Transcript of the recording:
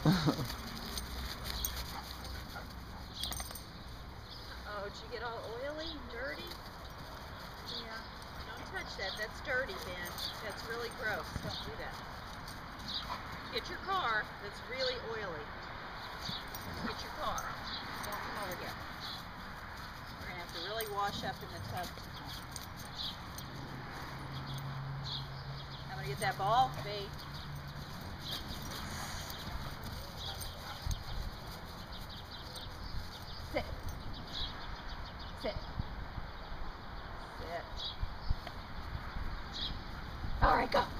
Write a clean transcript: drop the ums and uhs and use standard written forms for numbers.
Oh, did you get all oily and dirty? Yeah. Don't touch that. That's dirty, Ben. That's really gross. Don't do that. Get your car. That's really oily. Get your car. Don't come over here. We're going to have to really wash up in the tub. I'm going to get that ball, babe. Sit. Sit. Sit. All right, go.